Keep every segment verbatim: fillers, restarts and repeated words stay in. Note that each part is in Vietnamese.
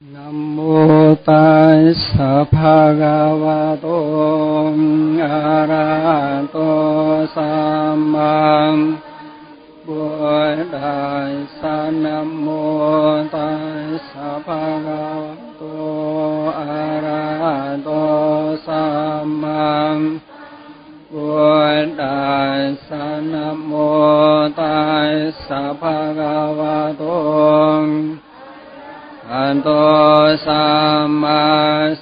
Nam mô Tassa Bhagavato Arahato Samma Buddhassa. Nam mô Tassa Bhagavato Arahato Samma Buddhassa. Nam mô Tassa Bhagavato Arahato Samma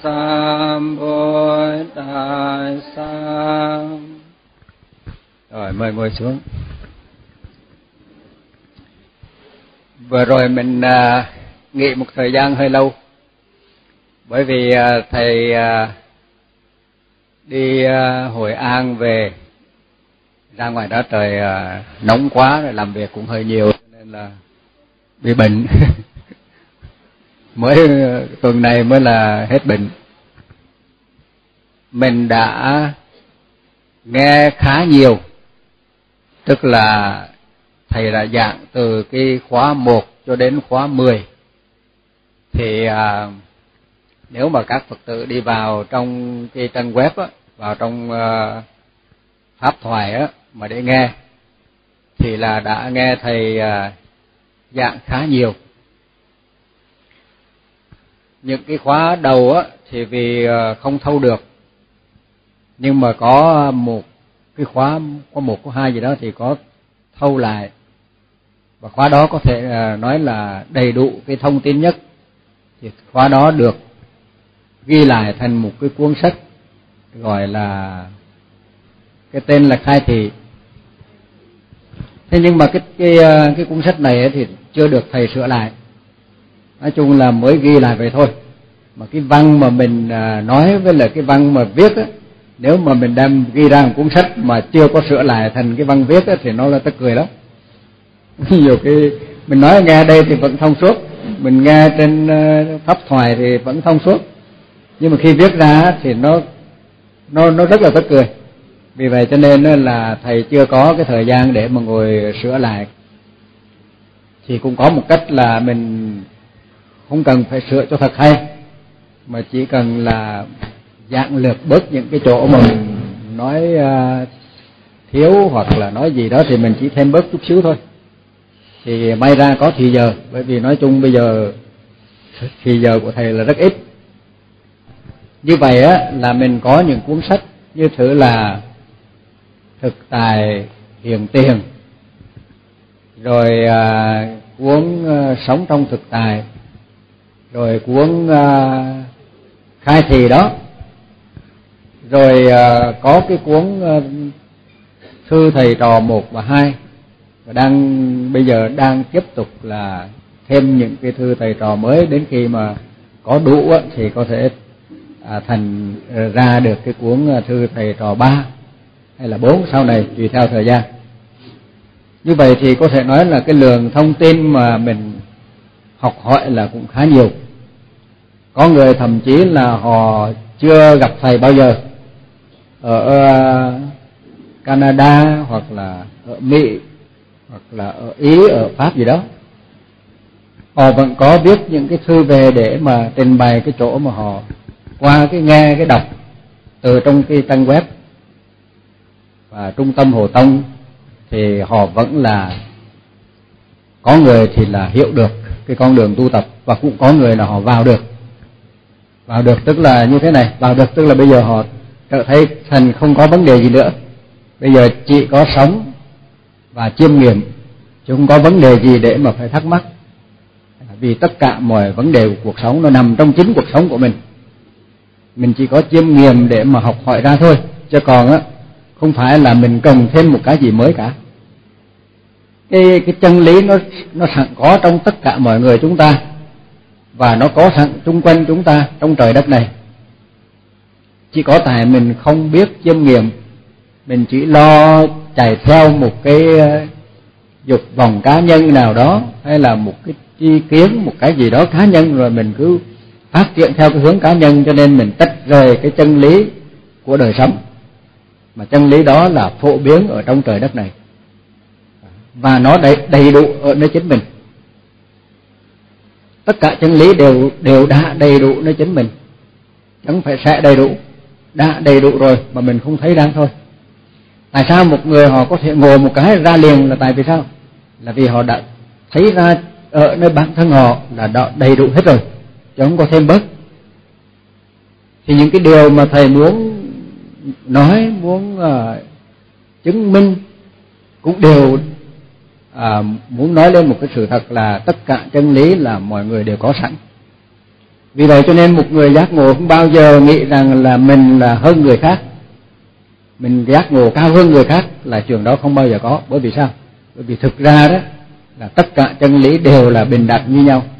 Sambuddhassa. Rồi mời ngồi xuống. Vừa rồi mình uh, nghỉ một thời gian hơi lâu, bởi vì uh, thầy uh, đi uh, Hội An về, ra ngoài đó trời uh, nóng quá, rồi làm việc cũng hơi nhiều nên là bị bệnh. Mới tuần này mới là hết bệnh. Mình đã nghe khá nhiều, tức là thầy đã giảng từ cái khóa một cho đến khóa mười. Thì à, nếu mà các Phật tử đi vào trong cái trang web á, vào trong uh, pháp thoại á mà để nghe, thì là đã nghe thầy uh, giảng khá nhiều. Những cái khóa đầu á thì vì không thâu được, nhưng mà có một cái khóa, có một có hai gì đó thì có thâu lại, và khóa đó có thể nói là đầy đủ cái thông tin nhất. Thì khóa đó được ghi lại thành một cái cuốn sách gọi là, cái tên là Khai Thị. Thế nhưng mà cái cái cái cuốn sách này thì chưa được thầy sửa lại. Nói chung là mới ghi lại vậy thôi. Mà cái văn mà mình nói với lại cái văn mà viết á, nếu mà mình đem ghi ra một cuốn sách mà chưa có sửa lại thành cái văn viết á, thì nó là tức cười lắm. Nhiều cái mình nói nghe đây thì vẫn thông suốt, mình nghe trên pháp thoại thì vẫn thông suốt, nhưng mà khi viết ra thì nó nó nó rất là tức cười. Vì vậy cho nên là thầy chưa có cái thời gian để mà ngồi sửa lại. Thì cũng có một cách là mình không cần phải sửa cho thật hay, mà chỉ cần là giảng lược bớt những cái chỗ mà mình nói uh, thiếu hoặc là nói gì đó thì mình chỉ thêm bớt chút xíu thôi. Thì may ra có thì giờ, bởi vì nói chung bây giờ thì giờ của thầy là rất ít. Như vậy á là mình có những cuốn sách như thử là Thực Tài Hiện Tiền, rồi uh, cuốn uh, Sống Trong Thực Tài, rồi cuốn uh, Khai Thị đó, rồi uh, có cái cuốn uh, Thư Thầy Trò một và hai, và đang bây giờ đang tiếp tục là thêm những cái thư thầy trò mới, đến khi mà có đủ uh, thì có thể uh, thành uh, ra được cái cuốn uh, Thư Thầy Trò ba hay là bốn sau này, tùy theo thời gian. Như vậy thì có thể nói là cái lượng thông tin mà mình học hỏi là cũng khá nhiều. Có người thậm chí là họ chưa gặp thầy bao giờ, ở Canada hoặc là ở Mỹ hoặc là ở Ý, ở Pháp gì đó, họ vẫn có viết những cái thư về để mà trình bày cái chỗ mà họ qua cái nghe cái đọc từ trong cái trang web và Trung tâm Hồ Tông. Thì họ vẫn là có người thì là hiểu được cái con đường tu tập, và cũng có người là họ vào được. Vào được tức là như thế này, vào được tức là bây giờ họ trở thấy thành không có vấn đề gì nữa. Bây giờ chỉ có sống và chiêm nghiệm, chứ không có vấn đề gì để mà phải thắc mắc. Vì tất cả mọi vấn đề của cuộc sống nó nằm trong chính cuộc sống của mình. Mình chỉ có chiêm nghiệm để mà học hỏi ra thôi, chứ còn á không phải là mình cần thêm một cái gì mới cả. Cái cái chân lý nó nó sẵn có trong tất cả mọi người chúng ta, và nó có sẵn xung quanh chúng ta trong trời đất này. Chỉ có tại mình không biết chiêm nghiệm, mình chỉ lo chạy theo một cái dục vọng cá nhân nào đó, hay là một cái chi kiến, một cái gì đó cá nhân, rồi mình cứ phát triển theo cái hướng cá nhân, cho nên mình tách rời cái chân lý của đời sống. Mà chân lý đó là phổ biến ở trong trời đất này, và nó đầy, đầy đủ ở nơi chính mình. tất cả chân lý đều đều đã đầy đủ nơi chính mình, chẳng phải sẽ đầy đủ, đã đầy đủ rồi mà mình không thấy ra thôi. Tại sao một người họ có thể ngộ một cái ra liền, là tại vì sao? Là vì họ đã thấy ra ở nơi bản thân họ là đã đầy đủ hết rồi, chứ không có thêm bớt. Thì những cái điều mà thầy muốn nói, muốn uh, chứng minh cũng đều uh, muốn nói lên một cái sự thật là tất cả chân lý là mọi người đều có sẵn. Vì vậy cho nên một người giác ngộ không bao giờ nghĩ rằng là mình là hơn người khác, mình giác ngộ cao hơn người khác, là chuyện đó không bao giờ có. Bởi vì sao? Bởi vì thực ra đó là tất cả chân lý đều là bình đẳng như nhau.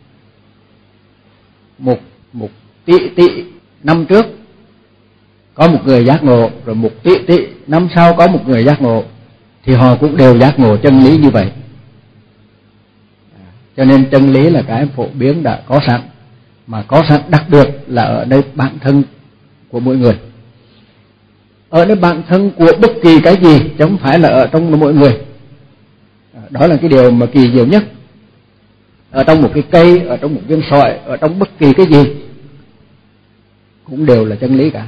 Một một tỷ tỷ năm trước có một người giác ngộ, rồi một tỷ tỷ năm sau có một người giác ngộ, thì họ cũng đều giác ngộ chân lý như vậy. Cho nên chân lý là cái phổ biến đã có sẵn, mà có sẵn đặc biệt là ở nơi bản thân của mỗi người, ở nơi bản thân của bất kỳ cái gì, chứ không phải là ở trong mỗi người. Đó là cái điều mà kỳ diệu nhất. Ở trong một cái cây, ở trong một viên sỏi, ở trong bất kỳ cái gì cũng đều là chân lý cả.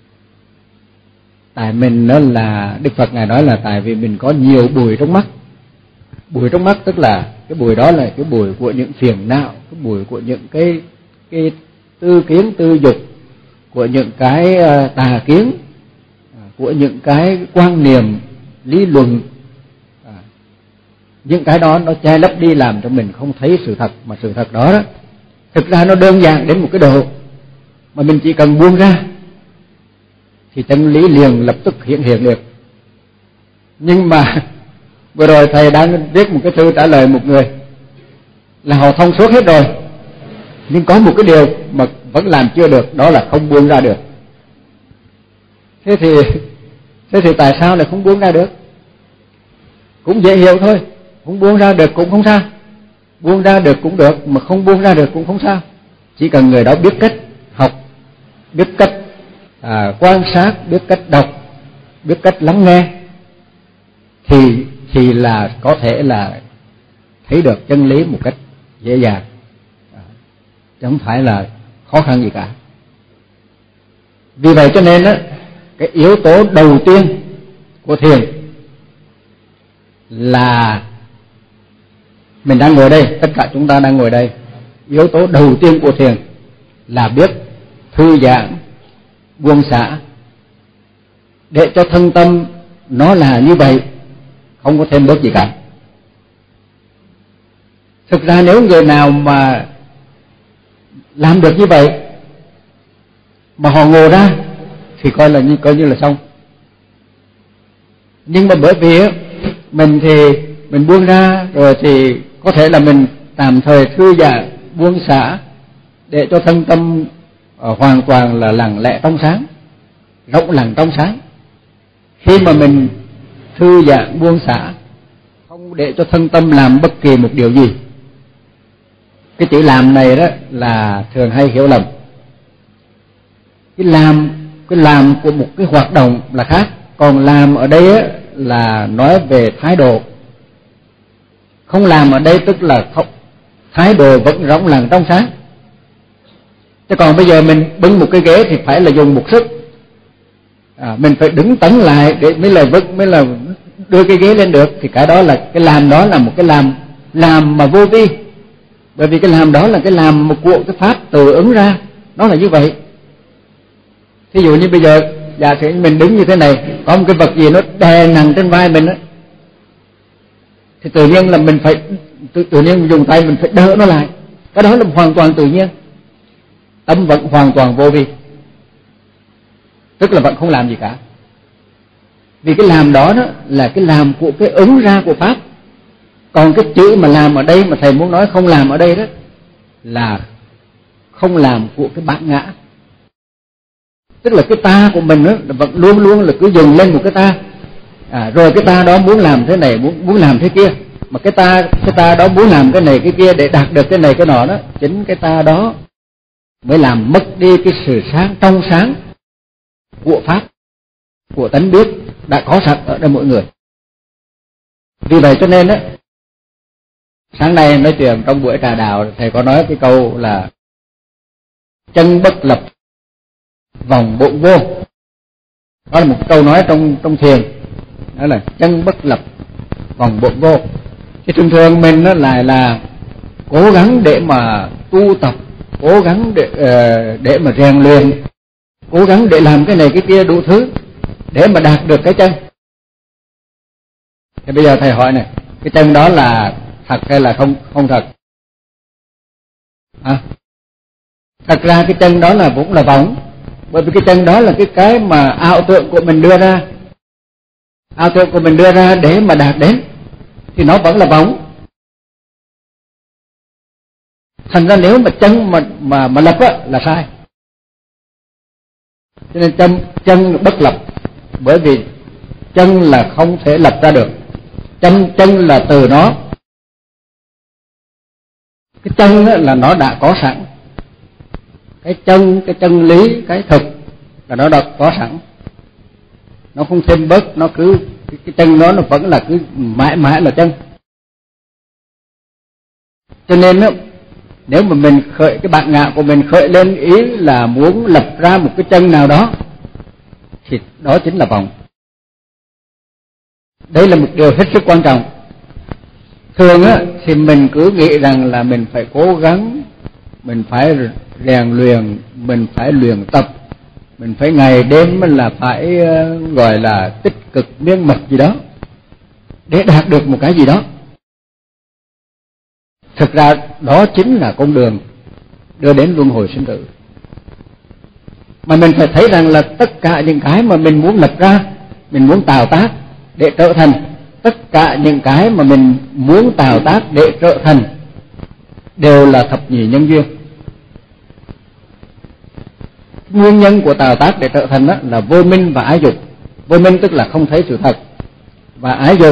Tại mình đó là Đức Phật Ngài nói là tại vì mình có nhiều bụi trong mắt. Bụi trong mắt tức là cái bụi đó là cái bụi của những phiền não, cái bụi của những cái cái tư kiến tư dục, của những cái tà kiến, của những cái quan niệm lý luận. Những cái đó nó che lấp đi, làm cho mình không thấy sự thật. Mà sự thật đó đó thực ra nó đơn giản đến một cái độ mà mình chỉ cần buông ra thì chân lý liền lập tức hiện hiện được. Nhưng mà vừa rồi thầy đang viết một cái thư trả lời một người là họ thông suốt hết rồi, nhưng có một cái điều mà vẫn làm chưa được, đó là không buông ra được. Thế thì thế thì tại sao lại không buông ra được? Cũng dễ hiểu thôi, không buông ra được cũng không sao, buông ra được cũng được, mà không buông ra được cũng không sao. Chỉ cần người đó biết cách học, biết cách à, quan sát, biết cách đọc, biết cách lắng nghe, thì thì là có thể là thấy được chân lý một cách dễ dàng, à, chứ không phải là khó khăn gì cả. Vì vậy cho nên đó, cái yếu tố đầu tiên của thiền là mình đang ngồi đây, tất cả chúng ta đang ngồi đây. Yếu tố đầu tiên của thiền là biết thư giãn, buông xả, để cho thân tâm nó là như vậy, không có thêm bớt gì cả. Thực ra nếu người nào mà làm được như vậy mà họ ngồi ra thì coi là như coi như là xong. Nhưng mà bởi vì mình thì mình buông ra rồi thì có thể là mình tạm thời thư giãn, buông xả để cho thân tâm uh, hoàn toàn là lặng lẽ trong sáng, rộng lặng trong sáng. Khi mà mình thư giãn buông xả, không để cho thân tâm làm bất kỳ một điều gì. Cái chữ làm này đó là thường hay hiểu lầm. Cái làm cái làm của một cái hoạt động là khác, còn làm ở đây á, là nói về thái độ. Không làm ở đây tức là không, thái độ vẫn rộng lặng trong sáng. Chứ còn bây giờ mình bưng một cái ghế thì phải là dùng một sức, à, mình phải đứng tấn lại để mới là vững, mới là đưa cái ghế lên được. Thì cái đó là cái làm, đó là một cái làm làm mà vô vi. Bởi vì cái làm đó là cái làm một của cái pháp từ ứng ra, nó là như vậy. Thí dụ như bây giờ giả sử mình đứng như thế này, có một cái vật gì nó đè nặng trên vai mình á, thì tự nhiên là mình phải tự, tự nhiên dùng tay mình phải đỡ nó lại. Cái đó là hoàn toàn tự nhiên. Tâm vẫn hoàn toàn vô vi, tức là vẫn không làm gì cả. Vì cái làm đó, đó là cái làm của cái ứng ra của pháp. Còn cái chữ mà làm ở đây mà thầy muốn nói không làm ở đây đó là không làm của cái bản ngã. Tức là cái ta của mình đó, vẫn luôn luôn là cứ dừng lên một cái ta, à, rồi cái ta đó muốn làm thế này, muốn muốn làm thế kia, mà cái ta cái ta đó muốn làm cái này cái kia để đạt được cái này cái nọ đó, chính cái ta đó mới làm mất đi cái sự sáng trong sáng của pháp, của tánh biết đã có sẵn ở đây mỗi người. Vì vậy cho nên đó, Sáng nay nói chuyện trong buổi trà đạo, thầy có nói cái câu là chân bất lập, vòng bộn vô. Đó là một câu nói trong trong thiền, đó là chân bất lập, vòng bộn vô. Thì thường thường mình nó lại là cố gắng để mà tu tập, cố gắng để để mà rèn luyện, cố gắng để làm cái này cái kia đủ thứ để mà đạt được cái chân. Thì bây giờ thầy hỏi này, cái chân đó là thật hay là không không thật? À, thật ra cái chân đó là cũng là vọng, bởi vì cái chân đó là cái cái mà ảo tưởng của mình đưa ra, ảo tưởng của mình đưa ra để mà đạt đến, thì nó vẫn là vọng. Thành ra nếu mà chân mà mà mà lập á là sai. Cho nên chân chân bất lập, bởi vì chân là không thể lập ra được. Chân chân là từ nó, cái chân là nó đã có sẵn, cái chân, cái chân lý, cái thực là nó đã có sẵn, nó không thêm bớt, nó cứ cái, cái chân đó nó vẫn là cứ mãi mãi là chân. Cho nên đó, nếu mà mình khởi cái bản ngã của mình khởi lên ý là muốn lập ra một cái chân nào đó, thì đó chính là vọng. Đây là một điều hết sức quan trọng. Thường á thì mình cứ nghĩ rằng là mình phải cố gắng, mình phải rèn luyện, mình phải luyện tập, mình phải ngày đêm là phải uh, gọi là tích cực miên mật gì đó để đạt được một cái gì đó. Thực ra đó chính là con đường đưa đến luân hồi sinh tử. Mà mình phải thấy rằng là tất cả những cái mà mình muốn lập ra, mình muốn tạo tác để trở thành, tất cả những cái mà mình muốn tạo tác để trở thành đều là thập nhị nhân duyên. Nguyên nhân của tạo tác để trở thành đó là vô minh và ái dục. Vô minh tức là không thấy sự thật, và ái dục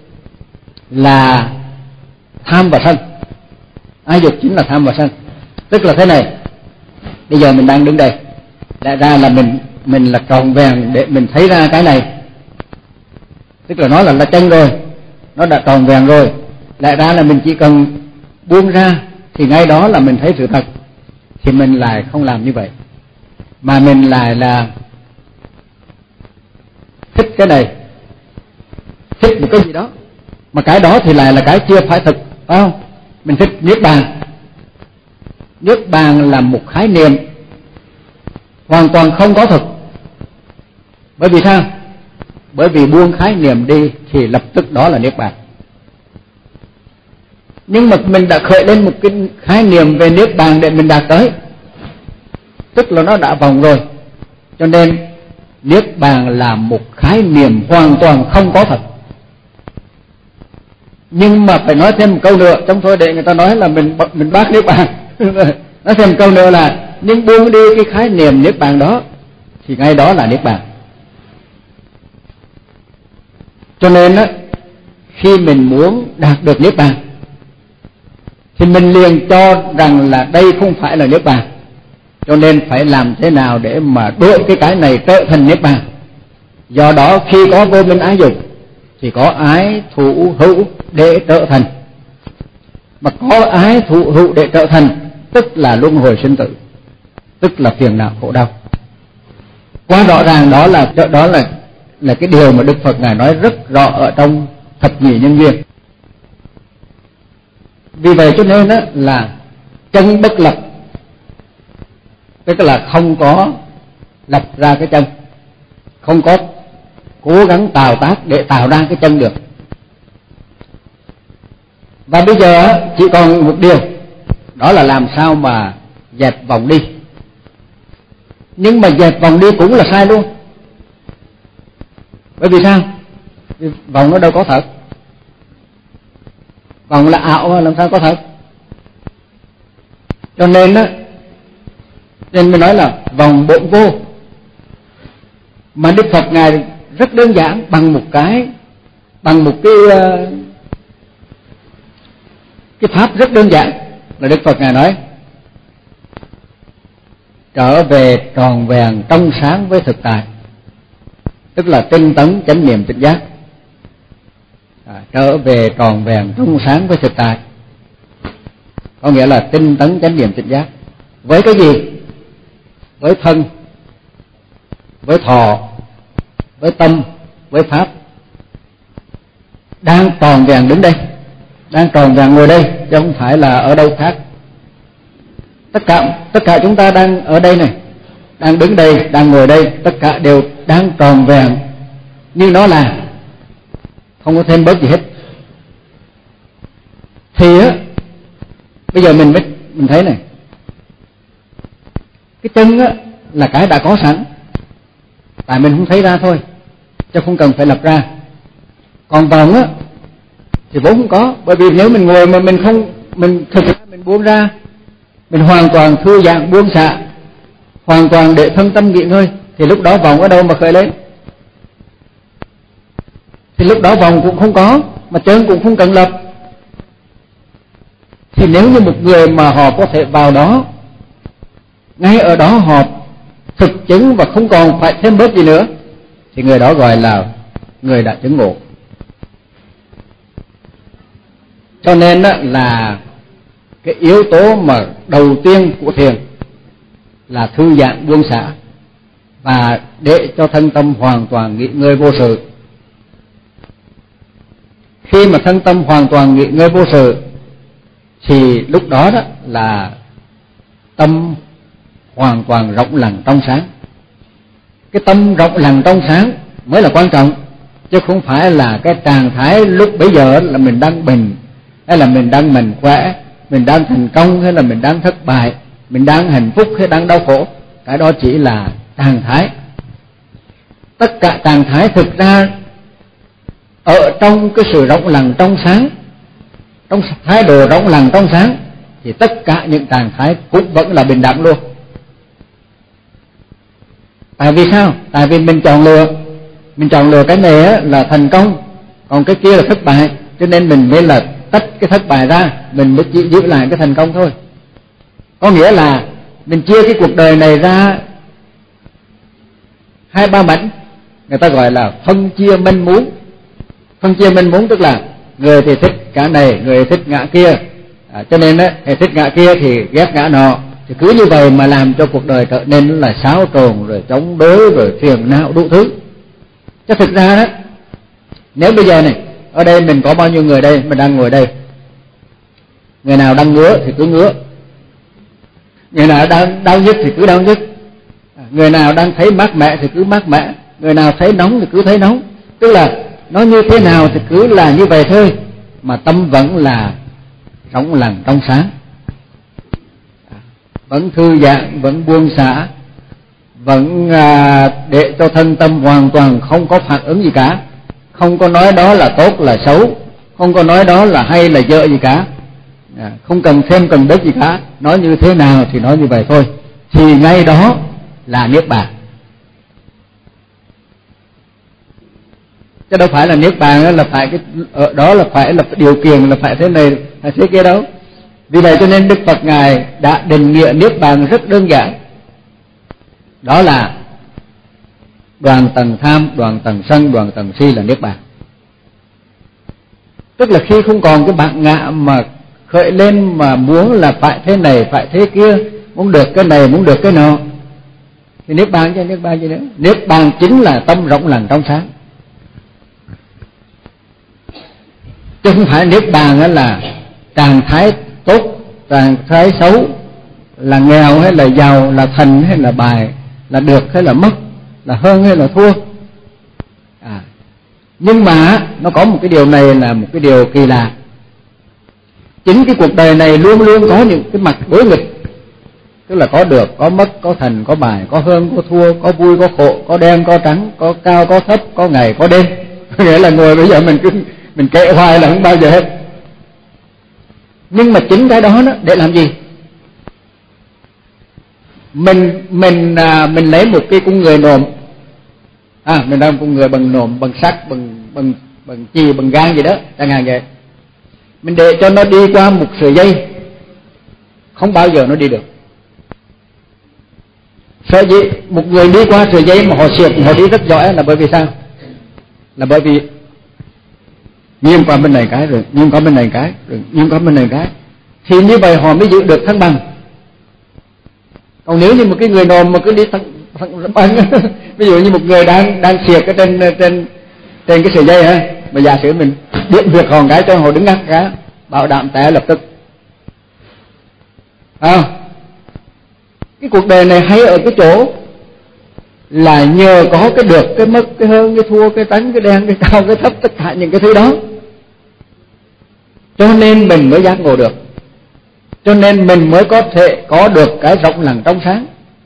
là tham và sân. Ái dục chính là tham và sân. Tức là thế này, bây giờ mình đang đứng đây, đại ra là mình mình là tròn vẹn để mình thấy ra cái này, tức là nó là là chân rồi, nó đã tròn vẹn rồi. Lại ra là mình chỉ cần buông ra thì ngay đó là mình thấy sự thật. Thì mình lại không làm như vậy, mà mình lại là thích cái này, thích một cái gì đó, mà cái đó thì lại là cái chưa phải thực, phải không? Mình thích niết bàn. Niết bàn là một khái niệm hoàn toàn không có thực. Bởi vì sao? Bởi vì buông khái niệm đi thì lập tức đó là niết bàn. Nhưng mà mình đã khởi lên một cái khái niệm về niết bàn để mình đạt tới, tức là nó đã vòng rồi. Cho nên niết bàn là một khái niệm hoàn toàn không có thật. Nhưng mà phải nói thêm một câu nữa, trong thôi để người ta nói là mình mình bác niết bàn. Nói thêm một câu nữa là nhưng buông đi cái khái niệm niết bàn đó thì ngay đó là niết bàn. Cho nên á, khi mình muốn đạt được niết bàn thì mình liền cho rằng là đây không phải là niết bàn. Cho nên phải làm thế nào để mà đổi cái cái này trở thành niết bàn. Do đó khi có vô minh ái dục thì có ái thủ hữu để trở thành. Mà có ái thủ hữu để trở thành tức là luân hồi sinh tử, tức là phiền não khổ đau. Quá rõ ràng đó là đó là là cái điều mà Đức Phật Ngài nói rất rõ ở trong thập nhị nhân duyên. Vì vậy cho nên đó là chân bất lập, tức là không có lập ra cái chân, không có cố gắng tạo tác để tạo ra cái chân được. Và bây giờ chỉ còn một điều, đó là làm sao mà dẹp vòng đi. Nhưng mà dẹp vòng đi cũng là sai luôn. Bởi vì sao? Vì vòng nó đâu có thật. Vòng là ảo, làm sao có thật. Cho nên á, nên mới nói là vòng bộn vô. Mà Đức Phật Ngài rất đơn giản, bằng một cái bằng một cái cái pháp rất đơn giản là Đức Phật Ngài nói trở về tròn vẹn trong sáng với thực tại, tức là tinh tấn chánh niệm tỉnh giác. À, trở về tròn vẹn trong sáng với thực tại. có nghĩa là tinh tấn chánh niệm tỉnh giác. Với cái gì? Với thân, với thọ, với tâm, với pháp. Đang tròn vẹn đứng đây, đang tròn vẹn ngồi đây, chứ không phải là ở đâu khác. Tất cả tất cả chúng ta đang ở đây này, đang đứng đây, đang ngồi đây, tất cả đều đang tròn vẹn như nó là, không có thêm bớt gì hết. Thì á, bây giờ mình mới mình thấy này, cái chân á là cái đã có sẵn, tại mình không thấy ra thôi, chứ không cần phải lập ra. Còn vòng á thì vốn không có, bởi vì nếu mình ngồi mà mình không, mình thực ra mình buông ra, mình hoàn toàn thư giãn buông xả, hoàn toàn để thân tâm nghỉ ngơi, thì lúc đó vòng ở đâu mà khởi lên? Thì lúc đó vòng cũng không có, mà chân cũng không cần lập. Thì nếu như một người mà họ có thể vào đó, ngay ở đó họ thực chứng và không còn phải thêm bớt gì nữa, thì người đó gọi là người đã chứng ngộ. Cho nên là cái yếu tố mà đầu tiên của thiền là thư giãn buông xả, và để cho thân tâm hoàn toàn nghỉ ngơi vô sự. Khi mà thân tâm hoàn toàn nghỉ ngơi vô sự thì lúc đó đó là tâm hoàn toàn rộng lặng trong sáng. Cái tâm rộng lặng trong sáng mới là quan trọng, chứ không phải là cái trạng thái lúc bấy giờ là mình đang bình, hay là mình đang mạnh khỏe, mình đang thành công, hay là mình đang thất bại, mình đang hạnh phúc hay đang đau khổ. Cái đó chỉ là trạng thái. Tất cả trạng thái thực ra ở trong cái sự rộng lặng trong sáng, trong thái độ rộng lặng trong sáng, thì tất cả những trạng thái cũng vẫn là bình đẳng luôn. Tại vì sao? Tại vì mình chọn lựa, mình chọn lựa cái này là thành công, còn cái kia là thất bại, cho nên mình mới là tách cái thất bại ra, mình mới chỉ giữ lại cái thành công thôi. Có nghĩa là mình chia cái cuộc đời này ra hai ba mảnh, người ta gọi là phân chia manh mún. Phân chia manh mún tức là người thì thích ngã này, người thích ngã kia, à, cho nên á, người thích ngã kia thì ghét ngã nọ, thì cứ như vậy mà làm cho cuộc đời trở nên là xáo trộn, rồi chống đối, rồi phiền não đủ thứ. Chứ thực ra đó, nếu bây giờ này, ở đây mình có bao nhiêu người đây, mình đang ngồi đây, người nào đang ngứa thì cứ ngứa, người nào đang đau nhức thì cứ đau nhức, người nào đang thấy mát mẻ thì cứ mát mẻ, người nào thấy nóng thì cứ thấy nóng. Tức là nó như thế nào thì cứ là như vậy thôi, mà tâm vẫn là rộng lặng trong sáng, vẫn thư giãn, vẫn buông xả, vẫn à, để cho thân tâm hoàn toàn không có phản ứng gì cả, không có nói đó là tốt là xấu, không có nói đó là hay là dở gì cả, à, không cần thêm cần bớt gì cả, nói như thế nào thì nói như vậy thôi, thì ngay đó là niết bàn. Chứ đâu phải là niết bàn là phải cái ở đó là phải là điều kiện là phải thế này phải thế kia đâu. Vì vậy cho nên Đức Phật Ngài đã định nghĩa niết bàn rất đơn giản, đó là đoạn tầng tham, đoạn tầng sân, đoạn tầng si là niết bàn. Tức là khi không còn cái bản ngã mà khởi lên mà muốn là phải thế này phải thế kia, muốn được cái này muốn được cái nọ, thì niết bàn chứ niết bàn gì nữa. Niết bàn chính là tâm rộng lặng trong sáng, chứ không phải niết bàn là trạng thái tốt, trạng thái xấu, là nghèo hay là giàu, là thành hay là bại, là được hay là mất, là hơn hay là thua. À, nhưng mà nó có một cái điều này là một cái điều kỳ lạ. Chính cái cuộc đời này luôn luôn có những cái mặt đối nghịch, tức là có được, có mất, có thành, có bại, có hơn, có thua, có vui, có khổ, có đen, có trắng, có cao, có thấp, có ngày, có đêm. Nghĩa là ngồi bây giờ mình cứ mình kệ hoài là không bao giờ hết. Nhưng mà chính cái đó đó để làm gì? Mình mình à, mình lấy một cái con người nộm, à mình đang con người bằng nộm, bằng sắt, bằng bằng bằng chì, bằng gan gì đó, chẳng hạn vậy. Mình để cho nó đi qua một sợi dây, không bao giờ nó đi được. Sợi dây, một người đi qua sợi dây mà họ siệt, họ đi rất giỏi là bởi vì sao? Là bởi vì nghiêng qua bên này cái, rồi nghiêng qua bên này cái, rồi nghiêng qua bên này cái, thì như vậy họ mới giữ được thăng bằng. Còn nếu như một cái người nòm mà cứ đi thăng, thăng bằng ví dụ như một người đang đang xiệt ở trên trên trên cái sợi dây ha, mà giả sử mình điện việc hòn cái cho họ đứng ngắt cá, bảo đảm té lập tức. À, cái cuộc đời này hay ở cái chỗ là nhờ có cái được, cái mất, cái hơn, cái thua, cái tránh, cái đen, cái cao, cái thấp, tất cả những cái thứ đó, cho nên mình mới giác ngộ được, cho nên mình mới có thể có được cái rộng lặng trong sáng.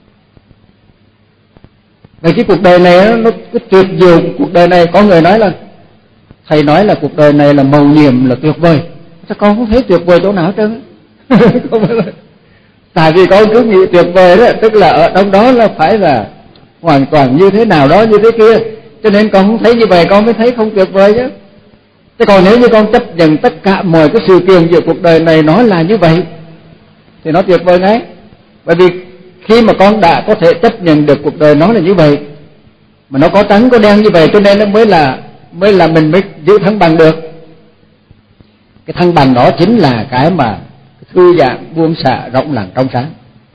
Vậy cái cuộc đời này nó cái tuyệt diệu. Cuộc đời này có người nói là, thầy nói là cuộc đời này là mầu nhiệm, là tuyệt vời. Sao con không thấy tuyệt vời chỗ nào hết trơn? Không phải là... Tại vì con cứ nghĩ tuyệt vời đó, tức là ở trong đó là phải là hoàn toàn như thế nào đó, như thế kia, cho nên con không thấy như vậy, con mới thấy không tuyệt vời chứ. Thế còn nếu như con chấp nhận tất cả mọi cái sự kiện giữa cuộc đời này nó là như vậy thì nó tuyệt vời ngay. Bởi vì khi mà con đã có thể chấp nhận được cuộc đời nó là như vậy, mà nó có trắng có đen như vậy, cho nên nó mới là mới là mình mới giữ thăng bằng được. Cái thăng bằng đó chính là cái mà thư giãn buông xả rộng lặng trong sáng.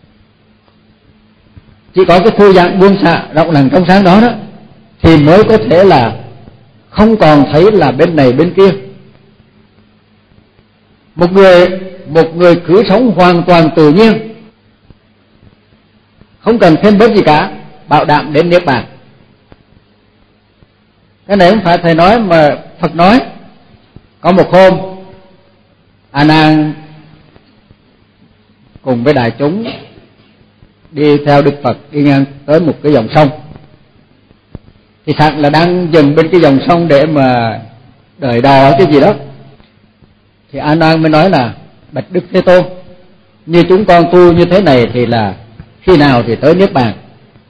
Chỉ có cái thư giãn buông xả rộng lặng trong sáng đó đó thì mới có thể là không còn thấy là bên này bên kia. Một người một người cứ sống hoàn toàn tự nhiên, không cần thêm bớt gì cả, bảo đảm đến niết bàn. Cái này không phải thầy nói mà Phật nói. Có một hôm A Nan cùng với đại chúng đi theo Đức Phật đi ngang tới một cái dòng sông. Thì thật là đang dừng bên cái dòng sông để mà đợi đò cái gì đó. Thì A Nan mới nói là, bạch Đức Thế Tôn, như chúng con tu như thế này thì là khi nào thì tới niết bàn?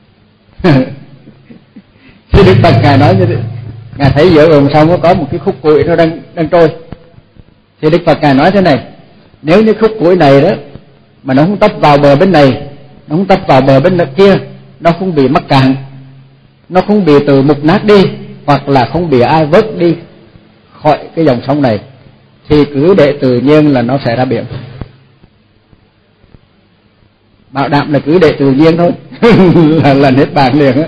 Thì Đức Phật ngài nói như thế, ngài thấy giữa dòng sông có một cái khúc củi nó đang đang trôi. Thì Đức Phật ngài nói thế này, nếu như khúc củi này đó mà nó không tấp vào bờ bên này, nó không tấp vào bờ bên kia, nó không bị mắc cạn, nó không bị từ mục nát đi, hoặc là không bị ai vớt đi khỏi cái dòng sông này, thì cứ để tự nhiên là nó sẽ ra biển. Bảo đảm là cứ để tự nhiên thôi là là hết bàn liền á.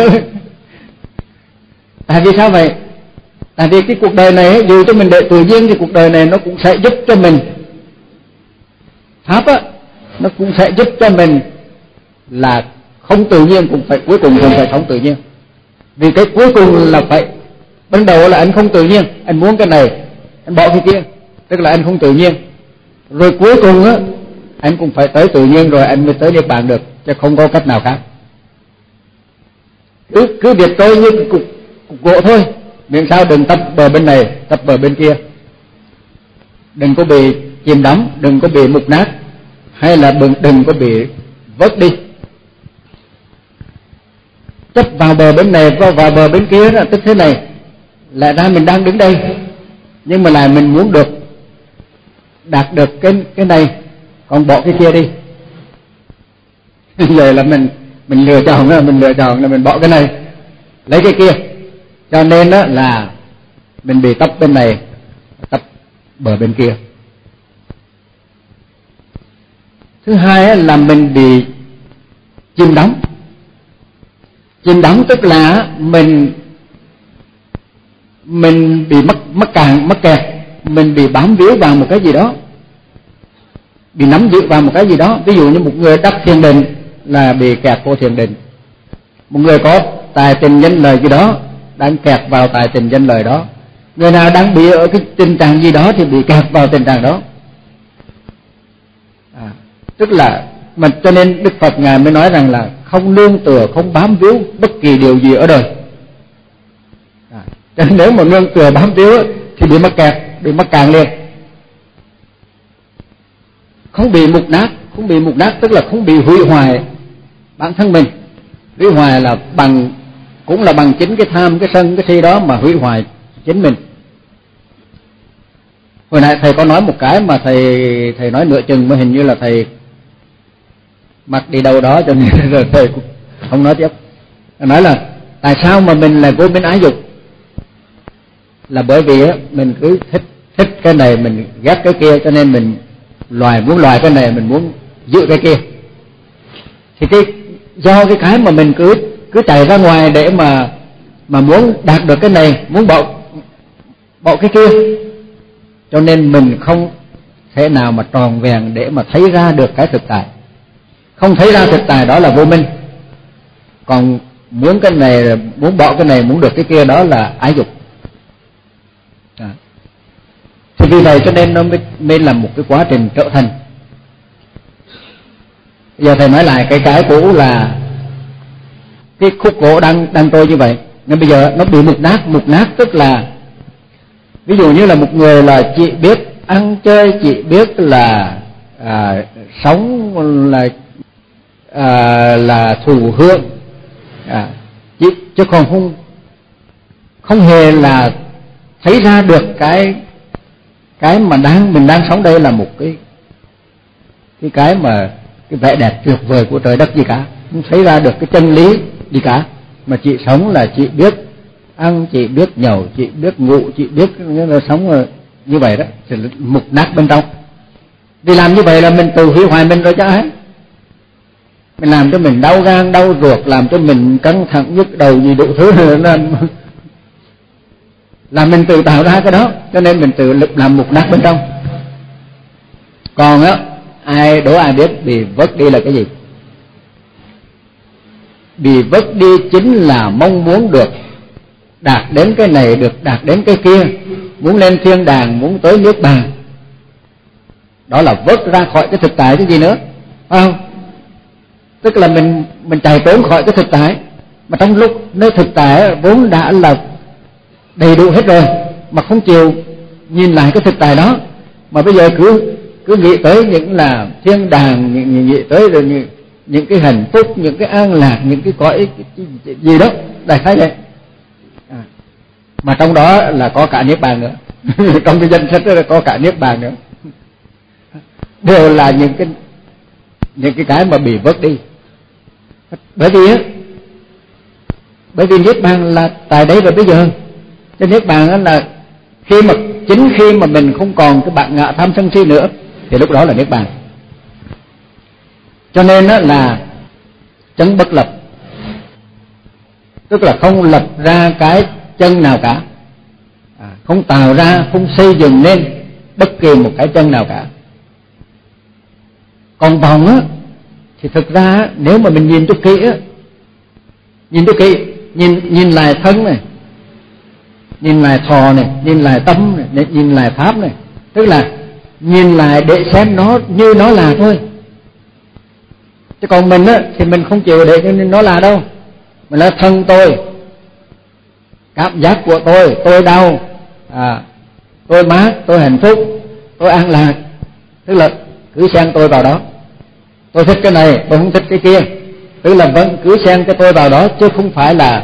Tại vì sao vậy? Tại vì cái cuộc đời này dù cho mình để tự nhiên thì cuộc đời này nó cũng sẽ giúp cho mình pháp á, nó cũng sẽ giúp cho mình là không tự nhiên cũng phải cuối cùng cũng phải sống tự nhiên. Vì cái cuối cùng là phải, ban đầu là anh không tự nhiên, anh muốn cái này anh bỏ cái kia, tức là anh không tự nhiên. Rồi cuối cùng á anh cũng phải tới tự nhiên rồi anh mới tới niết bàn được, chứ không có cách nào khác. Cứ cứ việc tôi như cục, cục gỗ thôi, miễn sao đừng tấp bờ bên này, tấp bờ bên kia, đừng có bị chìm đắm, đừng có bị mục nát, hay là đừng đừng có bị vớt đi. Chấp vào bờ bên này, vào, vào bờ bên kia đó, tức thế này, lại ra mình đang đứng đây, nhưng mà lại mình muốn được đạt được cái cái này, còn bỏ cái kia đi. Vậy là mình mình lựa chọn là mình lựa chọn là mình bỏ cái này, lấy cái kia. Cho nên đó là mình bị tấp bên này, tấp bờ bên kia. Thứ hai là mình bị chìm đắm. Chìm đắm tức là mình mình bị mắc mắc cạn, mắc kẹt, mình bị bám víu vào một cái gì đó, bị nắm giữ vào một cái gì đó. Ví dụ như một người đắc thiền định là bị kẹt vô thiền định, một người có tài tình danh lời gì đó đang kẹt vào tài tình danh lời đó, người nào đang bị ở cái tình trạng gì đó thì bị kẹt vào tình trạng đó. À, tức là mình, cho nên Đức Phật ngài mới nói rằng là không nương tựa, không bám víu bất kỳ điều gì ở đời. À, cho nên nếu mà nương tựa bám víu thì bị mắc kẹt, bị mắc cạn liền. Không bị mục nát, không bị mục nát tức là không bị hủy hoại bản thân mình. Hủy hoại là bằng, cũng là bằng chính cái tham, cái sân, cái si đó mà hủy hoại chính mình. Hồi nãy thầy có nói một cái mà thầy thầy nói nửa chừng mà hình như là thầy mặc đi đâu đó, cho nên rồi thầy cũng không nói tiếp. Nói là tại sao mà mình là vô minh ái dục, là bởi vì á mình cứ thích thích cái này, mình ghét cái kia, cho nên mình loài muốn loài cái này, mình muốn giữ cái kia. Thì cái do cái cái mà mình cứ cứ chạy ra ngoài để mà mà muốn đạt được cái này, muốn bỏ bỏ cái kia, cho nên mình không thể nào mà tròn vẹn để mà thấy ra được cái thực tại. Không thấy ra thực tại đó là vô minh. Còn muốn cái này, muốn bỏ cái này, muốn được cái kia, đó là ái dục. À. Thì vì vậy cho nên nó mới, mới là một cái quá trình trở thành. Bây giờ thầy nói lại cái cái cũ là cái khúc gỗ đang đang trôi như vậy, nên bây giờ nó bị mục nát. Mục nát tức là ví dụ như là một người là chỉ biết ăn chơi, chỉ biết là à, sống là à, là thụ hưởng, à, chứ, chứ còn không không hề là thấy ra được cái cái mà đang mình đang sống đây là một cái cái cái mà cái vẻ đẹp tuyệt vời của trời đất gì cả, không thấy ra được cái chân lý gì cả, mà chị sống là chị biết ăn, chị biết nhậu, chị biết ngủ, chị biết là sống như vậy đó, thì mục nát bên trong. Vì làm như vậy là mình tự hủy hoại mình rồi chứ ấy. Mình làm cho mình đau gan, đau ruột, làm cho mình căng thẳng, nhức đầu gì đủ thứ là là mình tự tạo ra cái đó, cho nên mình tự lực làm mục nát bên trong. Còn á, ai đố ai biết bị vớt đi là cái gì? Bị vớt đi chính là mong muốn được đạt đến cái này, được đạt đến cái kia, muốn lên thiên đàng, muốn tới niết bàn. Đó là vớt ra khỏi cái thực tại, cái gì nữa, phải không? Tức là mình mình chạy trốn khỏi cái thực tại, mà trong lúc nơi thực tại vốn đã là đầy đủ hết rồi, mà không chịu nhìn lại cái thực tại đó, mà bây giờ cứ cứ nghĩ tới những là thiên đàng, nghĩ, nghĩ tới rồi những, những cái hạnh phúc, những cái an lạc, những cái cõi gì đó, đại khái vậy. À, mà trong đó là có cả niết bàn nữa. Trong cái danh sách đó là có cả niết bàn nữa, đều là những cái những cái cái mà bị vớt đi. Bởi vì á, bởi vì niết bàn là tại đây và bây giờ. Cho niết bàn đó là khi mà chính khi mà mình không còn cái bản ngã tham sân si nữa, thì lúc đó là niết bàn. Cho nên đó là chân bất lập, tức là không lập ra cái chân nào cả, à, không tạo ra, không xây dựng nên bất kỳ một cái chân nào cả. Còn vòng á, thì thực ra nếu mà mình nhìn cho kỹ á, nhìn cho kỹ, nhìn nhìn lại thân này, nhìn lại thọ này, nhìn lại tâm này, nhìn lại pháp này, tức là nhìn lại để xem nó như nó là thôi. Chứ còn mình á thì mình không chịu để cho nó là đâu. Mình là thân tôi, cảm giác của tôi, tôi đau, à, tôi mát, tôi hạnh phúc, tôi an lạc, tức là cứ xen tôi vào đó. Tôi thích cái này, tôi không thích cái kia, tức là vẫn cứ xen cái tôi vào đó, chứ không phải là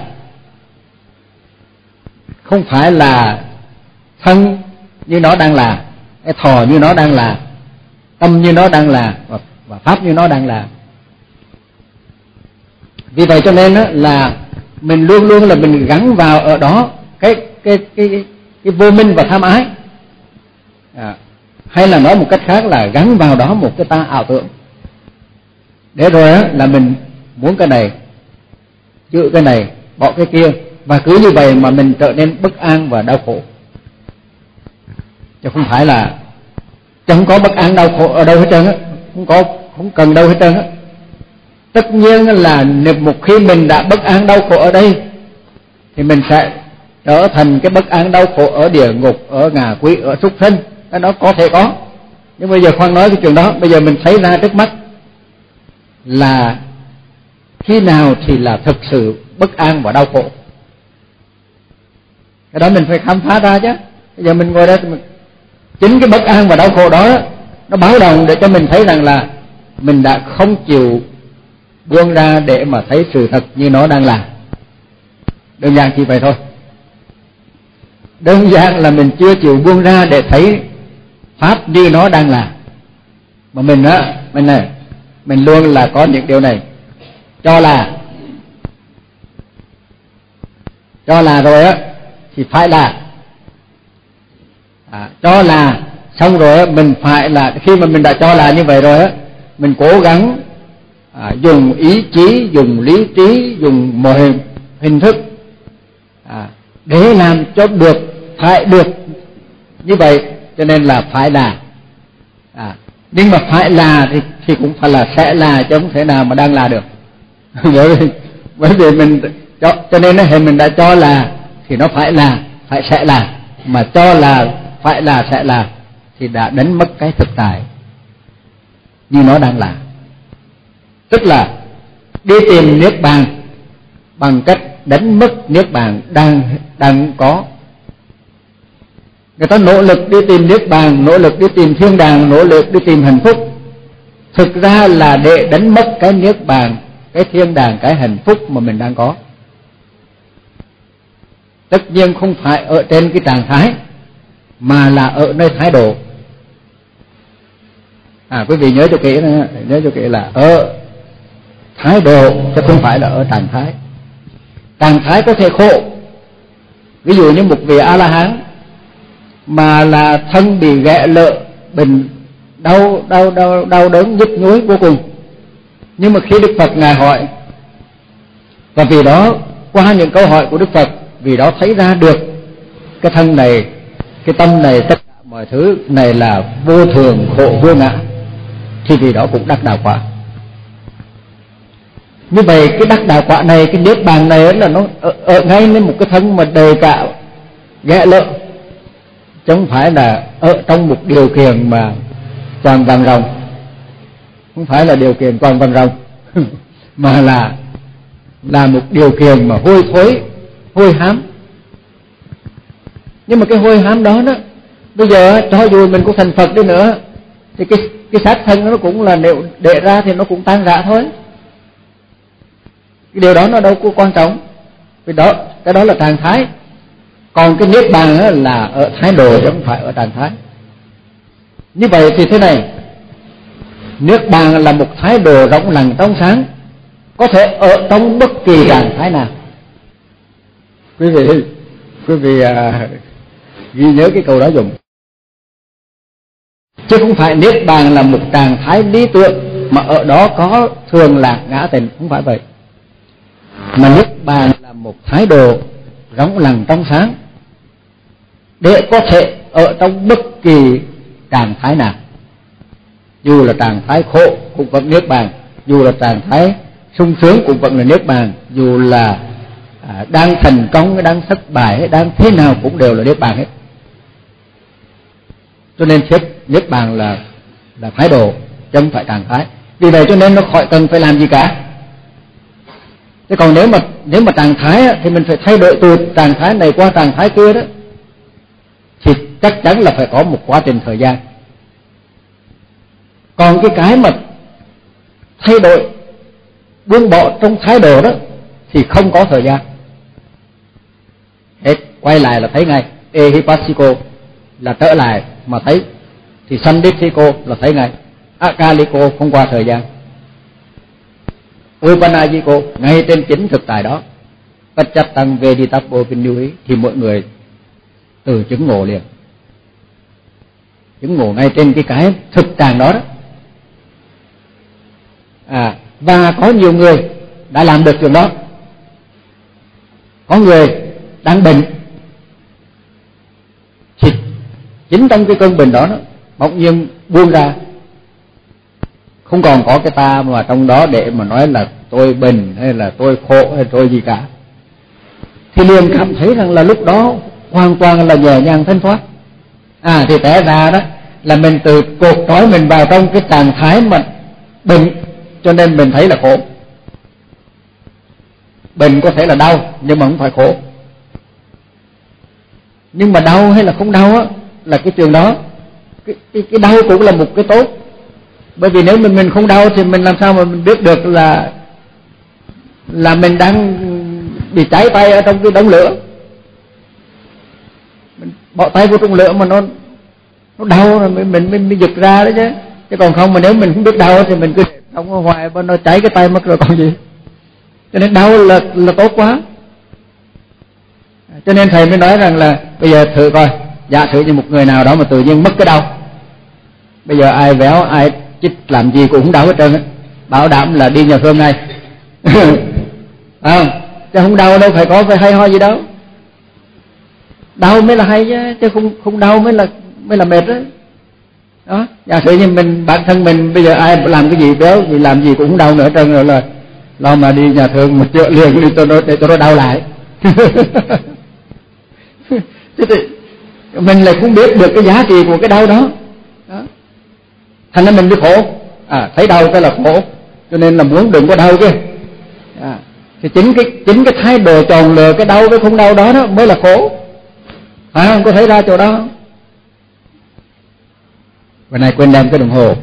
không phải là thân như nó đang là, cái thọ như nó đang là, tâm như nó đang là, và, và pháp như nó đang là. Vì vậy cho nên á, là mình luôn luôn là mình gắn vào ở đó cái cái cái cái, cái vô minh và tham ái, à, hay là nói một cách khác là gắn vào đó một cái ta ảo tưởng, để rồi á, là mình muốn cái này, giữ cái này, bỏ cái kia, và cứ như vậy mà mình trở nên bất an và đau khổ. Chứ không phải là chẳng có bất an đau khổ ở đâu hết trơn á, không có, không cần đâu hết trơn á. Tất nhiên là một khi mình đã bất an đau khổ ở đây, thì mình sẽ trở thành cái bất an đau khổ ở địa ngục, ở ngạ quỷ, ở súc sinh. Cái đó có thể có, nhưng bây giờ khoan nói cái chuyện đó. Bây giờ mình thấy ra trước mắt là khi nào thì là thực sự bất an và đau khổ. Cái đó mình phải khám phá ra chứ. Bây giờ mình ngồi đây, mình, chính cái bất an và đau khổ đó, nó báo động để cho mình thấy rằng là mình đã không chịu buông ra để mà thấy sự thật như nó đang là. Đơn giản chỉ vậy thôi. Đơn giản là mình chưa chịu buông ra để thấy pháp như nó đang là. Mà mình á, mình này, mình luôn là có những điều này, cho là cho là rồi á thì phải là, à, cho là xong rồi mình phải là khi mà mình đã cho là như vậy rồi á, mình cố gắng à, dùng ý chí, dùng lý trí, dùng mọi hình, hình thức à, để làm cho được, phải được như vậy. Cho nên là phải là à, nhưng mà phải là thì, thì cũng phải là sẽ là, chứ không thể nào mà đang là được. bởi vì bởi vì mình cho, cho nên hệ mình đã cho là thì nó phải là, phải sẽ là, mà cho là phải là sẽ là thì đã đánh mất cái thực tại như nó đang là. Tức là đi tìm niết bàn bằng cách đánh mất niết bàn đang đang có. Người ta nỗ lực đi tìm niết bàn, nỗ lực đi tìm thiên đàng, nỗ lực đi tìm hạnh phúc, thực ra là để đánh mất cái niết bàn, cái thiên đàng, cái hạnh phúc mà mình đang có. Tất nhiên không phải ở trên cái trạng thái, mà là ở nơi thái độ. À, quý vị nhớ cho kỹ đó, nhớ cho kỹ là ở thái độ chứ không phải là ở trạng thái. Trạng thái có thể khổ, ví dụ như một vị A La Hán mà là thân bị ghẻ lợ, bệnh đau đau đau đau đớn nhức nhối vô cùng, nhưng mà khi Đức Phật ngài hỏi, và vì đó qua những câu hỏi của Đức Phật, vì đó thấy ra được cái thân này, cái tâm này, tất cả mọi thứ này là vô thường, khổ, vô ngã, thì vì đó cũng đắc đạo quả. Như vậy cái đắc đạo quả này, cái niết bàn này là nó ở, ở ngay lên một cái thân mà đầy cả ghẻ lợ, chứ không phải là ở trong một điều kiện mà toàn vàng rồng, không phải là điều kiện toàn vàng rồng mà là là một điều kiện mà hôi thối, hôi hám. Nhưng mà cái hôi hám đó đó, bây giờ cho dù mình có thành Phật đi nữa thì cái cái xác thân nó cũng là, nếu để ra thì nó cũng tan rã thôi. Cái điều đó nó đâu có quan trọng, vì đó cái đó là trạng thái. Còn cái niết bàn là ở thái độ chứ không phải ở trạng thái. Như vậy thì thế này, niết bàn là một thái độ rộng lặng trong sáng, có thể ở trong bất kỳ trạng thái nào. Quý vị quý vị à, ghi nhớ cái câu đó dùng, chứ không phải niết bàn là một trạng thái lý tưởng mà ở đó có thường lạc ngã tịnh, không phải vậy. Mà niết bàn là một thái độ rộng lặng trong sáng để có thể ở trong bất kỳ trạng thái nào. Dù là trạng thái khổ cũng vẫn niết bàn, dù là trạng thái sung sướng cũng vẫn là niết bàn, dù là à, đang thành công, đang thất bại, đang thế nào cũng đều là niết bàn hết. Cho nên thiết niết bàn là là thái độ chứ không phải trạng thái. Vì vậy cho nên nó khỏi cần phải làm gì cả. Thế còn nếu mà nếu mà trạng thái thì mình phải thay đổi từ trạng thái này qua trạng thái kia đó, thì chắc chắn là phải có một quá trình thời gian. Còn cái cái mà thay đổi, buông bỏ trong thái độ đó thì không có thời gian. Hết, quay lại là thấy ngay. Ehipassiko là trở lại mà thấy, thì Sandithiko là thấy ngay. Akaliko không qua thời gian. Upanayiko ngay trên chính thực tại đó. Pacchatang Veditappo Pinyuhi thì mọi người từ chứng ngộ liền, chứng ngộ ngay trên cái cái thực trạng đó đó. À, và có nhiều người đã làm được chuyện đó. Có người đang bệnh, thì chính trong cái cơn bệnh đó, đó bỗng nhiên buông ra, không còn có cái ta mà trong đó để mà nói là tôi bệnh hay là tôi khổ hay tôi gì cả, thì liền cảm thấy rằng là lúc đó hoàn toàn là nhẹ nhàng thanh thoát. À, thì té ra đó là mình từ cột trói mình vào trong cái trạng thái mà bệnh, cho nên mình thấy là khổ. Bệnh có thể là đau nhưng mà không phải khổ. Nhưng mà đau hay là không đau á là cái chuyện đó. Cái, cái, cái đau cũng là một cái tốt. Bởi vì nếu mình mình không đau thì mình làm sao mà mình biết được là là mình đang bị cháy tay ở trong cái đống lửa. Mình bỏ tay vô trong lửa mà nó nó đau rồi mình mình mình, mình giật ra đấy chứ. Chứ còn không mà nếu mình không biết đau thì mình cứ không có hoài mà nó cháy cái tay mất rồi còn gì. Cho nên đau là là tốt quá. Cho nên thầy mới nói rằng là bây giờ thử coi, giả sử như một người nào đó mà tự nhiên mất cái đau, Bây giờ ai véo, ai chích làm gì cũng không đau hết trơn á, bảo đảm là đi nhà thương ngay. Không, chứ không đau đâu phải có phải hay ho gì đâu. Đau mới là hay chứ, chứ không không đau mới là mới là mệt đó. Đó, giả sử như mình bản thân mình bây giờ ai làm cái gì béo thì làm gì cũng không đau nữa trơn, rồi là lo mà đi nhà thương một chợ liền đi cho nó để cho nó đau lại. Thế thì mình lại không biết được cái giá trị của cái đau đó, đó. Thành ra mình mới khổ, à, thấy đau cái là khổ, cho nên là muốn đừng có đau chứ. À, thì chính cái chính cái thái độ chọn lựa cái đau với không đau đó đó mới là khổ, phải không? Có thấy ra chỗ đó không? Bữa nay quên đem cái đồng hồ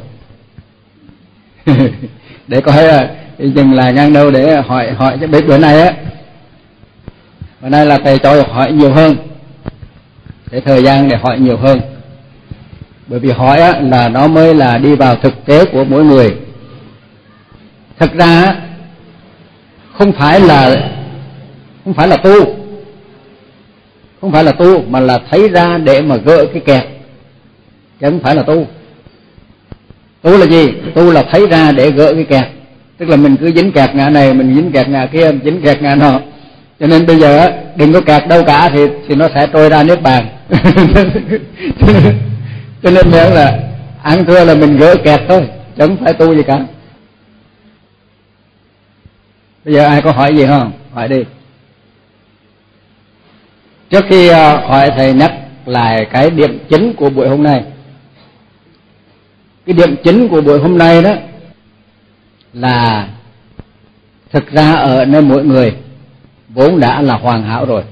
để coi dừng lại ngang đâu để hỏi hỏi cho biết bữa nay á. Bữa nay là thầy cho hỏi nhiều hơn, để thời gian để hỏi nhiều hơn, bởi vì hỏi á, là nó mới là đi vào thực tế của mỗi người. Thực ra không phải là không phải là tu, không phải là tu mà là thấy ra để mà gỡ cái kẹt, chứ không phải là tu. Tu là gì? Tu là thấy ra để gỡ cái kẹt, tức là mình cứ dính kẹt ngã này, mình dính kẹt ngã kia, dính kẹt ngã nọ. Cho nên bây giờ đừng có kẹt đâu cả thì thì nó sẽ trôi ra niết bàn. Cho nên miễn là ăn thua là mình gỡ kẹt thôi, chứ không phải tu gì cả. Bây giờ ai có hỏi gì không? Hỏi đi. Trước khi hỏi thầy nhắc lại cái điểm chính của buổi hôm nay. Cái điểm chính của buổi hôm nay đó là thực ra ở nơi mỗi người vốn đã là hoàn hảo rồi.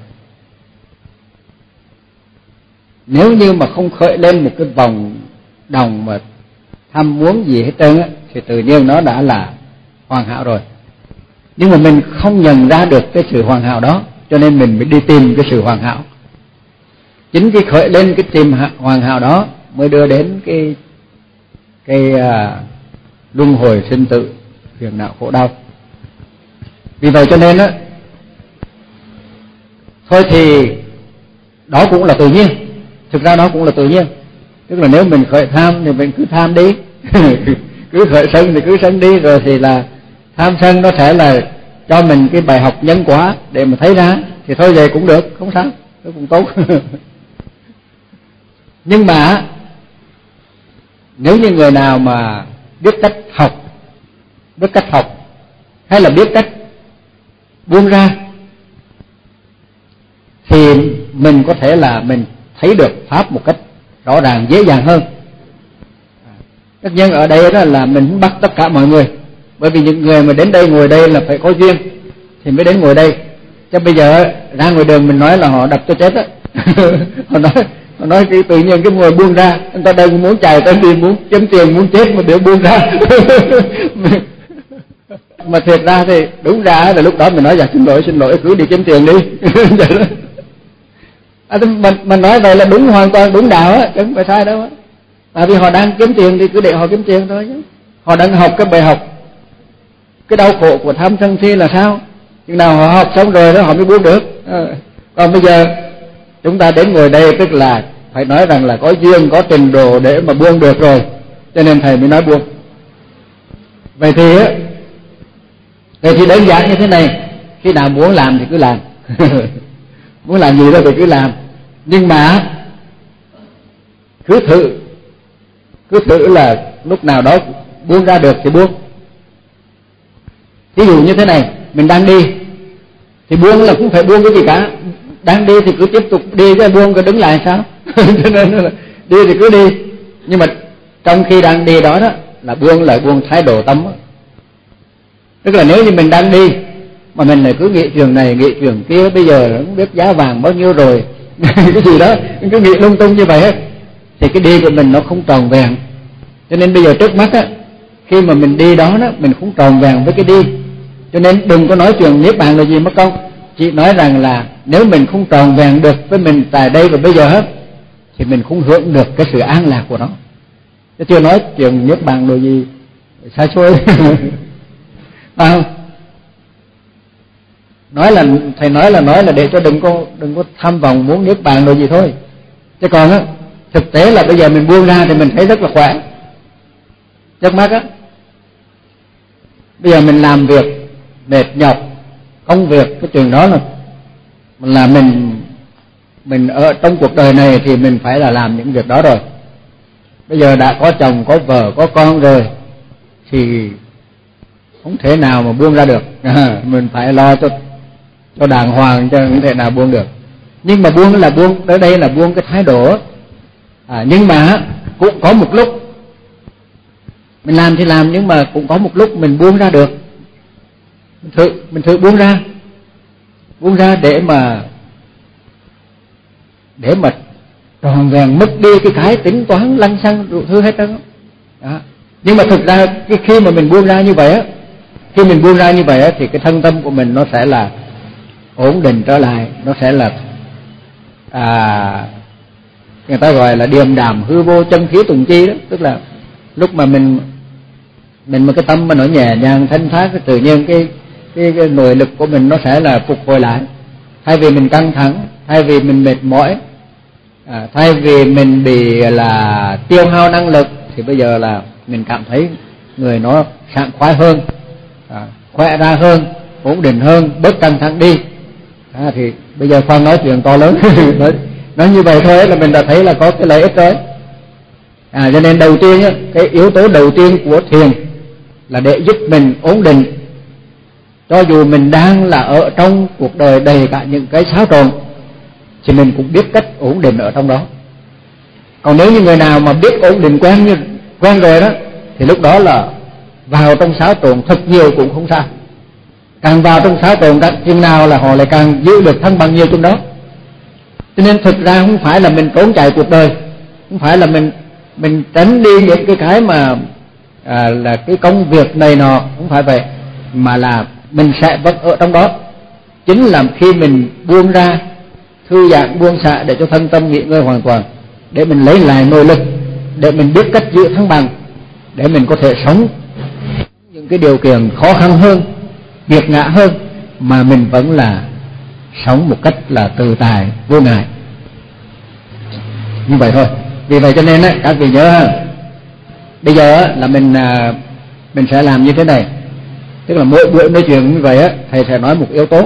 Nếu như mà không khởi lên một cái vòng đồng mà tham muốn gì hết trơn á, thì tự nhiên nó đã là hoàn hảo rồi. Nhưng mà mình không nhận ra được cái sự hoàn hảo đó, cho nên mình mới đi tìm cái sự hoàn hảo. Chính cái khởi lên cái tìm hoàn hảo đó mới đưa đến cái cái uh, luân hồi sinh tử, phiền não khổ đau. Vì vậy cho nên á, thôi thì đó cũng là tự nhiên. Thực ra đó cũng là tự nhiên. Tức là nếu mình khởi tham thì mình cứ tham đi. Cứ khởi sân thì cứ sân đi, rồi thì là tham sân nó sẽ là cho mình cái bài học nhân quả để mà thấy ra, thì thôi về cũng được, không sao, nó cũng tốt. Nhưng mà nếu như người nào mà biết cách học, biết cách học hay là biết cách buông ra, thì mình có thể là mình thấy được pháp một cách rõ ràng, dễ dàng hơn. Tất nhiên ở đây đó là mình muốn bắt tất cả mọi người, bởi vì những người mà đến đây ngồi đây là phải có duyên thì mới đến ngồi đây. Chứ bây giờ ra ngoài đường mình nói là họ đập cho chết á. Họ nói họ nói cái tự nhiên cái người buông ra, người ta đang muốn chạy tới đi, muốn kiếm tiền, muốn chết mà đều buông ra. Mà thiệt ra thì đúng ra là lúc đó mình nói dạ xin lỗi xin lỗi cứ đi kiếm tiền đi. À, mình, mình nói vậy là đúng, hoàn toàn đúng đạo á, chứ không phải sai đâu á. À, vì họ đang kiếm tiền thì cứ để họ kiếm tiền thôi chứ. Họ đang học cái bài học cái đau khổ của tham sân si là sao, chừng nào họ học xong rồi đó họ mới buông được. À, còn bây giờ chúng ta đến ngồi đây tức là phải nói rằng là có duyên, có trình độ để mà buông được rồi, cho nên thầy mới nói buông. Vậy thì á, vậy thì đơn giản như thế này, khi nào muốn làm thì cứ làm. Muốn làm gì đó thì cứ làm, nhưng mà cứ thử cứ thử là lúc nào đó buông ra được thì buông. Ví dụ như thế này, mình đang đi thì buông là cũng phải buông cái gì cả, đang đi thì cứ tiếp tục đi, chứ buông cái đứng lại sao? Cho nên là đi thì cứ đi, nhưng mà trong khi đang đi đó đó là buông là buông thái độ tâm đó. Tức là nếu như mình đang đi mà mình lại cứ nghĩ trường này nghĩ trường kia, bây giờ không biết giá vàng bao nhiêu rồi, cái gì đó cứ nghĩ lung tung như vậy hết, thì cái đi của mình nó không tròn vẹn. Cho nên bây giờ trước mắt á, khi mà mình đi đó đó mình không tròn vẹn với cái đi, cho nên đừng có nói chuyện niết bàn là gì mất công. Chị nói rằng là nếu mình không tròn vẹn được với mình tại đây và bây giờ hết, thì mình không hưởng được cái sự an lạc của nó. Chứ chưa nói chuyện niết bàn là gì xa xôi. Phải không? Nói là thầy nói là nói là để cho đừng có đừng có tham vọng muốn niết bàn rồi gì thôi. Chứ còn á, thực tế là bây giờ mình buông ra thì mình thấy rất là khỏe. nhấc mắt á. Bây giờ mình làm việc mệt nhọc, công việc cái chuyện đó là là mình mình ở trong cuộc đời này thì mình phải là làm những việc đó rồi. Bây giờ đã có chồng, có vợ, có con rồi thì không thể nào mà buông ra được. Mình phải lo cho cho đàng hoàng, cho không thể nào buông được. Nhưng mà buông là buông, tới đây là buông cái thái độ. À, nhưng mà cũng có một lúc mình làm thì làm, nhưng mà cũng có một lúc mình buông ra được. Mình thử, mình thử buông ra, buông ra để mà để mà tròn vẹn mất đi cái cái tính toán lăng xăng đủ thứ hết trơn đó. Nhưng mà thực ra cái khi mà mình buông ra như vậy á, khi mình buông ra như vậy á, thì cái thân tâm của mình nó sẽ là ổn định trở lại, nó sẽ là à, người ta gọi là điềm đạm hư vô chân khí tùng chi đó, tức là lúc mà mình mình mà cái tâm mà nó nhẹ nhàng thanh thát, tự nhiên cái cái, cái nội lực của mình nó sẽ là phục hồi lại. Thay vì mình căng thẳng, thay vì mình mệt mỏi, à, thay vì mình bị là tiêu hao năng lực, thì bây giờ là mình cảm thấy người nó sảng khoái hơn, à, khỏe ra hơn, ổn định hơn, bớt căng thẳng đi. À, thì bây giờ khoan nói chuyện to lớn nói, nói như vậy thôi là mình đã thấy là có cái lợi ích rồi. À, cho nên đầu tiên á, cái yếu tố đầu tiên của thiền là để giúp mình ổn định, cho dù mình đang là ở trong cuộc đời đầy cả những cái xáo trộn thì mình cũng biết cách ổn định ở trong đó. Còn nếu như người nào mà biết ổn định quen như quen rồi đó, thì lúc đó là vào trong xáo trộn thật nhiều cũng không sao. Càng vào trong xáo trộn chừng nào là họ lại càng giữ được thăng bằng nhiều trong đó. Cho nên thực ra không phải là mình trốn chạy cuộc đời, không phải là mình mình tránh đi những cái cái mà à, là cái công việc này nọ, không phải vậy, mà là mình sẽ vẫn ở trong đó. Chính là khi mình buông ra, thư giãn buông xả để cho thân tâm nghỉ ngơi hoàn toàn, để mình lấy lại nội lực, để mình biết cách giữ thăng bằng, để mình có thể sống những cái điều kiện khó khăn hơn, nghiệt ngã hơn, mà mình vẫn là sống một cách là tự tại, vô ngại. Như vậy thôi. Vì vậy cho nên á, các vị nhớ ha, bây giờ á, là mình à, mình sẽ làm như thế này. Tức là mỗi buổi nói chuyện như vậy á, thầy sẽ nói một yếu tố,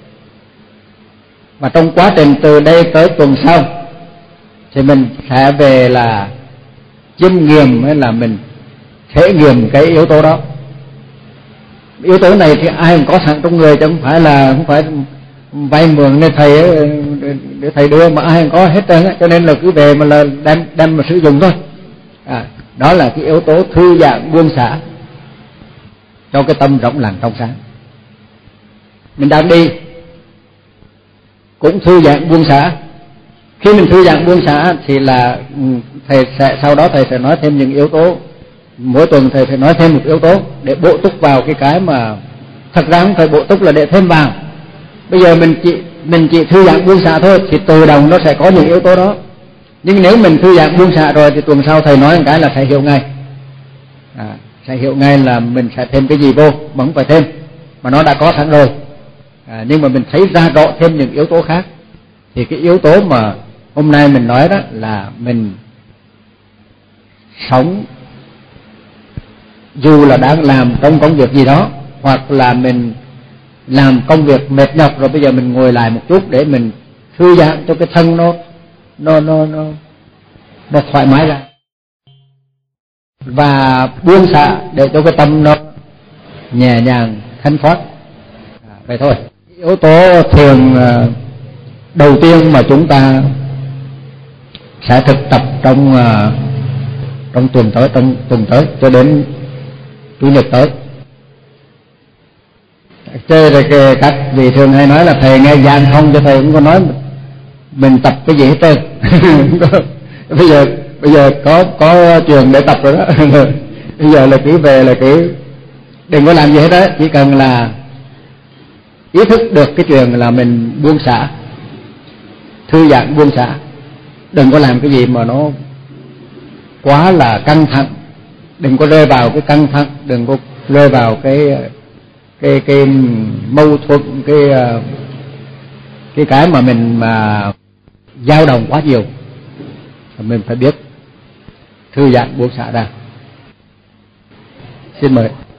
và trong quá trình từ đây tới tuần sau thì mình sẽ về là chiêm nghiệm, hay là mình thể nghiệm cái yếu tố đó. Yếu tố này thì ai cũng có sẵn trong người, chứ không phải là không phải vay mượn để thầy để thầy đưa, mà ai cũng có hết trơn á. Cho nên là cứ về mà là đem đem mà sử dụng thôi. À, đó là cái yếu tố thư giãn buông xả cho cái tâm rộng lặng trong sáng. Mình đang đi cũng thư giãn buông xả. Khi mình thư giãn buông xả thì là thầy sẽ sau đó thầy sẽ nói thêm những yếu tố. Mỗi tuần thầy phải nói thêm một yếu tố để bổ túc vào cái cái mà thật ra không phải bổ túc là để thêm vào. Bây giờ mình chỉ mình chỉ thư giãn buông xả thôi thì tự động nó sẽ có những yếu tố đó. Nhưng nếu mình thư giãn buông xả rồi thì tuần sau thầy nói một cái là sẽ hiểu ngay. À, sẽ hiểu ngay là mình sẽ thêm cái gì vô, mà không phải thêm, mà nó đã có sẵn rồi. À, nhưng mà mình thấy ra rõ thêm những yếu tố khác. Thì cái yếu tố mà hôm nay mình nói đó là mình sống dù là đang làm trong công việc gì đó, hoặc là mình làm công việc mệt nhọc rồi, bây giờ mình ngồi lại một chút để mình thư giãn cho cái thân nó nó nó nó nó thoải mái ra, và buông xả để cho cái tâm nó nhẹ nhàng thanh thoát. À, vậy thôi. Yếu tố thường đầu tiên mà chúng ta sẽ thực tập trong trong tuần tới, trong tuần tới cho đến chủ nhật tới. Chơi rồi các vị thường hay nói là thầy nghe giảng không, cho thầy cũng có nói mình tập cái gì hết trơn. bây giờ bây giờ có có trường để tập rồi đó. Bây giờ là cứ về là cứ đừng có làm gì hết đó, chỉ cần là ý thức được cái chuyện là mình buông xả, thư giãn buông xả, đừng có làm cái gì mà nó quá là căng thẳng, đừng có rơi vào cái căng thẳng, đừng có rơi vào cái cái cái mâu thuẫn, cái cái cái mà mình mà dao động quá nhiều. Mình phải biết thư giãn buông xả ra. Xin mời.